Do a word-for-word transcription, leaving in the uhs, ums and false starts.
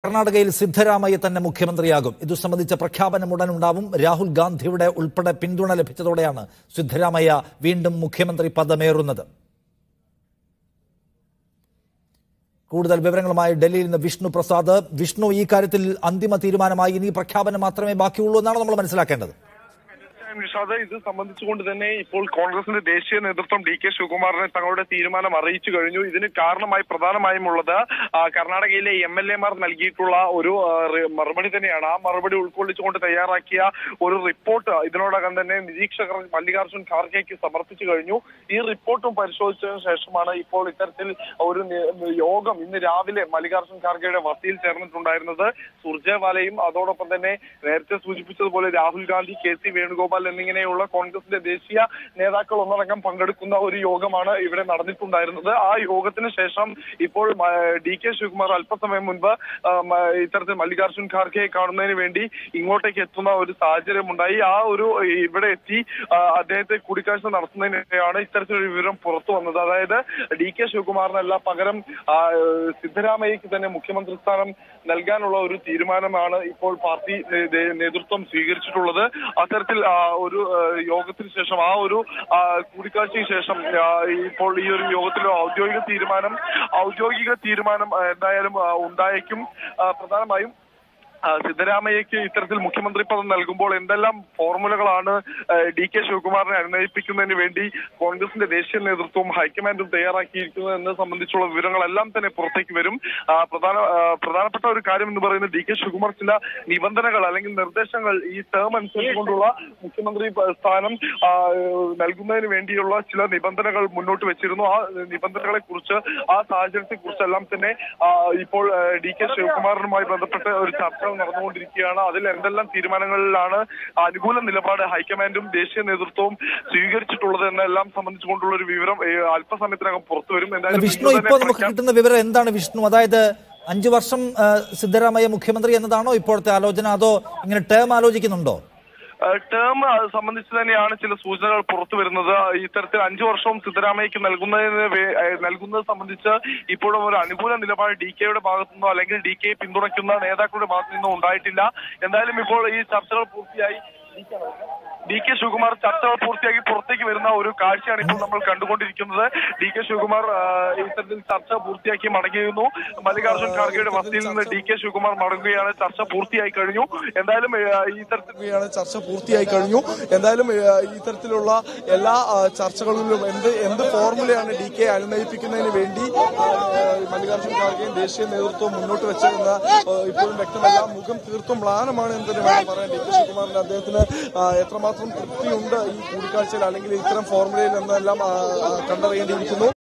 കർണാടകയിൽ സിദ്ധരാമയ്യ തന്നെ മുഖ്യമന്ത്രിയാകും. ഇതു സംബന്ധിച്ച പ്രഖ്യാപനം ഉടനുണ്ടാവും. രാഹുൽ ഗാന്ധിയുടെ ഉൾപ്പെടെ പിന്തുണ ലഭിച്ചതോടെയാണ് സിദ്ധരാമയ്യ വീണ്ടും മുഖ്യമന്ത്രി പദമേറുന്നത്. കൂടുതൽ വിവരങ്ങളുമായി ഡൽഹിയിൽ നിന്ന് വിഷ്ണു പ്രസാദ്. വിഷ്ണു, ഈ കാര്യത്തിൽ അന്തിമ തീരുമാനമായി ഇനി പ്രഖ്യാപനം മാത്രമേ ബാക്കിയുള്ളൂ എന്നാണ് നമ്മൾ മനസ്സിലാക്കേണ്ടത്. നിഷാദ്, ഇത് സംബന്ധിച്ചുകൊണ്ട് തന്നെ ഇപ്പോൾ കോൺഗ്രസിന്റെ ദേശീയ നേതൃത്വം ഡി കെ ശിവകുമാറിനെ തങ്ങളുടെ തീരുമാനം അറിയിച്ചു കഴിഞ്ഞു. ഇതിന് കാരണമായി പ്രധാനമായും ഉള്ളത് കർണാടകയിലെ എം എൽ എമാർ നൽകിയിട്ടുള്ള ഒരു മറുപടി തന്നെയാണ്. ആ മറുപടി ഉൾക്കൊള്ളിച്ചുകൊണ്ട് തയ്യാറാക്കിയ ഒരു റിപ്പോർട്ട് ഇതിനോടകം തന്നെ നിരീക്ഷകർ മല്ലികാർജുൻ ഖാർഗെക്ക് സമർപ്പിച്ചു കഴിഞ്ഞു. ഈ റിപ്പോർട്ടും പരിശോധിച്ചതിനു ശേഷമാണ് ഇപ്പോൾ ഇത്തരത്തിൽ ഒരു യോഗം ഇന്ന് രാവിലെ മല്ലികാർജുൻ ഖാർഗെയുടെ വസതിയിൽ ചേർന്നിട്ടുണ്ടായിരുന്നത്. സുർജേവാലയും അതോടൊപ്പം തന്നെ നേരത്തെ സൂചിപ്പിച്ചതുപോലെ രാഹുൽ ഗാന്ധി, കെ സി വേണുഗോപാൽ എന്നിങ്ങനെയുള്ള കോൺഗ്രസിന്റെ ദേശീയ നേതാക്കൾ ഒന്നടങ്കം പങ്കെടുക്കുന്ന ഒരു യോഗമാണ് ഇവിടെ നടന്നിട്ടുണ്ടായിരുന്നത്. ആ യോഗത്തിന് ശേഷം ഇപ്പോൾ ഡി കെ ശിവകുമാർ അല്പസമയം മുൻപ് ഇത്തരത്തിൽ മല്ലികാർജുൻ ഖാർഗെയെ കാണുന്നതിന് വേണ്ടി ഇങ്ങോട്ടേക്ക് എത്തുന്ന ഒരു സാഹചര്യം ഉണ്ടായി. ആ ഒരു ഇവിടെ എത്തി അദ്ദേഹത്തെ കൂടിക്കാഴ്ച നടത്തുന്നതിനാണ് ഇത്തരത്തിലൊരു വിവരം പുറത്തു വന്നത്. അതായത് ഡി കെ ശിവകുമാറിനല്ല പകരം സിദ്ധരാമയ്യക്ക് തന്നെ മുഖ്യമന്ത്രി സ്ഥാനം നൽകാനുള്ള ഒരു തീരുമാനമാണ് ഇപ്പോൾ പാർട്ടി നേതൃത്വം സ്വീകരിച്ചിട്ടുള്ളത്. അത്തരത്തിൽ ഒരു യോഗത്തിന് ശേഷം ആ ഒരു കൂടിക്കാഴ്ചയ്ക്ക് ശേഷം ഇപ്പോൾ ഈ ഒരു യോഗത്തിലെ ഔദ്യോഗിക തീരുമാനം ഔദ്യോഗിക തീരുമാനം എന്തായാലും ഉണ്ടായേക്കും. പ്രധാനമായും സിദ്ധരാമയ്യക്ക് ഇത്തരത്തിൽ മുഖ്യമന്ത്രി പദം നൽകുമ്പോൾ എന്തെല്ലാം ഫോർമുലകളാണ് ഡി കെ ശിവകുമാറിനെ അനുനയിപ്പിക്കുന്നതിന് വേണ്ടി കോൺഗ്രസിന്റെ ദേശീയ നേതൃത്വവും ഹൈക്കമാൻഡും തയ്യാറാക്കിയിരിക്കുന്നത് എന്നത് സംബന്ധിച്ചുള്ള വിവരങ്ങളെല്ലാം തന്നെ പുറത്തേക്ക് വരും. പ്രധാന പ്രധാനപ്പെട്ട ഒരു കാര്യം എന്ന് പറയുന്നത് ഡി കെ ശിവകുമാർ ചില നിബന്ധനകൾ അല്ലെങ്കിൽ നിർദ്ദേശങ്ങൾ ഈ ടേം അനുസരിച്ചുകൊണ്ടുള്ള മുഖ്യമന്ത്രി സ്ഥാനം നൽകുന്നതിന് വേണ്ടിയുള്ള ചില നിബന്ധനകൾ മുന്നോട്ട് വെച്ചിരുന്നു. ആ നിബന്ധനകളെ കുറിച്ച് ആ സാഹചര്യത്തെ കുറിച്ചെല്ലാം തന്നെ ഇപ്പോൾ ഡി കെ ശിവകുമാറിനുമായി ബന്ധപ്പെട്ട് ഒരു ചർച്ച നടന്നുകൊണ്ടിരിക്കുകയാണ്. അതിൽ എന്തെല്ലാം തീരുമാനങ്ങളിലാണ് അനുകൂല നിലപാട് ഹൈക്കമാൻഡും ദേശീയ നേതൃത്വവും സ്വീകരിച്ചിട്ടുള്ളത് എന്നെല്ലാം സംബന്ധിച്ചുകൊണ്ടുള്ള ഒരു വിവരം അല്പസമയത്തിനകം പുറത്തു വരും. വിഷ്ണു, ഇപ്പോൾ നമുക്ക് കിട്ടുന്ന വിവരം എന്താണ് വിഷ്ണു? അതായത് അഞ്ചു വർഷം സിദ്ധരാമയ്യ മുഖ്യമന്ത്രി എന്നതാണോ ഇപ്പോഴത്തെ ആലോചന, അതോ ഇങ്ങനെ ടേം ആലോചിക്കുന്നുണ്ടോ? ടേം സംബന്ധിച്ച് തന്നെയാണ് ചില സൂചനകൾ പുറത്തു വരുന്നത്. ഇത്തരത്തിൽ അഞ്ചു വർഷവും സിദ്ധരാമയ്യക്ക് നൽകുന്നതിന് നൽകുന്നത് സംബന്ധിച്ച് ഇപ്പോഴും ഒരു അനുകൂല നിലപാട് ഡി കെയുടെ ഭാഗത്തു നിന്നോ അല്ലെങ്കിൽ ഡി കെയെ പിന്തുണയ്ക്കുന്ന നേതാക്കളുടെ ഭാഗത്തു നിന്നോ ഉണ്ടായിട്ടില്ല. എന്തായാലും ഇപ്പോൾ ഈ ചർച്ചകൾ പൂർത്തിയായി ഡി കെ ശിവകുമാർ ചർച്ചകൾ പൂർത്തിയാക്കി പുറത്തേക്ക് വരുന്ന ഒരു കാഴ്ചയാണ് ഇപ്പോൾ നമ്മൾ കണ്ടുകൊണ്ടിരിക്കുന്നത്. ഡി കെ ശിവകുമാർ ഇത്തരത്തിൽ ചർച്ച പൂർത്തിയാക്കി മടങ്ങിയിരുന്നു. മല്ലികാർജുൻ ഖാർഗെയുടെ വസതിയിൽ നിന്ന് ഡി കെ ശിവകുമാർ മടങ്ങുകയാണ്. ചർച്ച പൂർത്തിയായി കഴിഞ്ഞു. എന്തായാലും ഈ തരത്തിലാണ് ചർച്ച പൂർത്തിയായി കഴിഞ്ഞു. എന്തായാലും ഇത്തരത്തിലുള്ള എല്ലാ ചർച്ചകളിലും എന്ത് എന്ത് ഫോർമുലയാണ് ഡി കെ അനുനയിപ്പിക്കുന്നതിന് വേണ്ടി മല്ലികാർജുൻ ഖാർഗെയും ദേശീയ നേതൃത്വവും മുന്നോട്ട് വെച്ചതെന്ന് ഇപ്പോഴും വ്യക്തമല്ല. മുഖം തീർത്തും മ്ലാനമാണ് എന്ന് തന്നെ വേണം പറയാൻ. ഡി കെ ശിവകുമാറിന്റെ അദ്ദേഹത്തിന് എത്രമാത്രം തൃപ്തിയുണ്ട് ഈ കൂടിക്കാഴ്ചയിൽ അല്ലെങ്കിൽ ഇത്തരം ഫോർമുലയിൽ എന്നെല്ലാം കണ്ടറിയേണ്ടിയിരിക്കുന്നു.